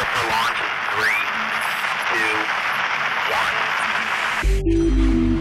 for launch in 3, 2, 1.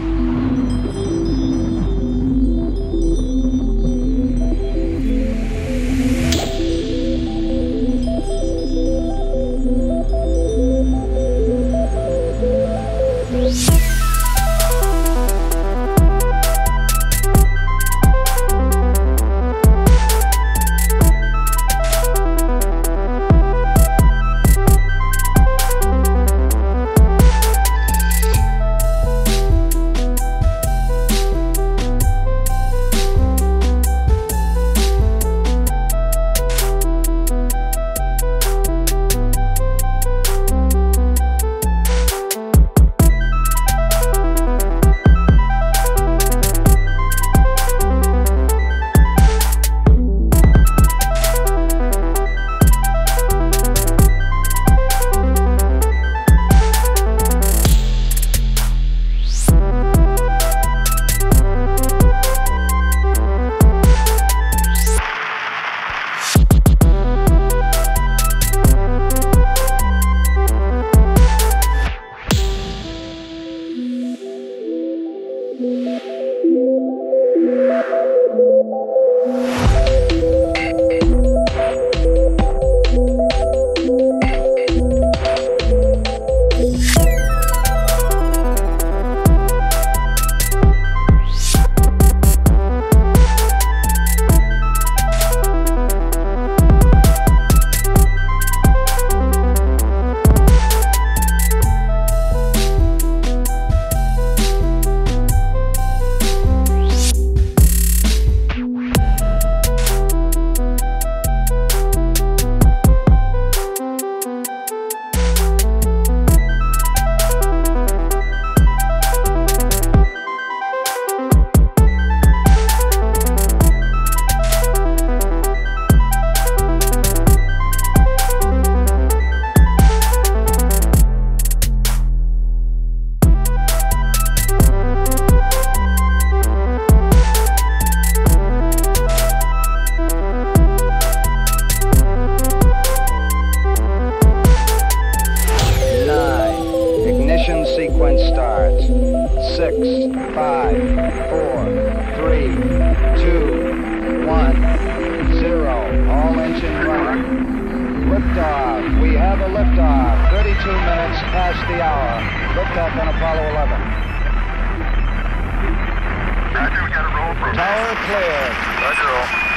Sequence starts. 6, 5, 4, 3, 2, 1, 0. All engine running. Liftoff. We have a liftoff. 32 minutes past the hour. Liftoff on Apollo 11. Roger, we got a roll from Tower clear. Roger, roll.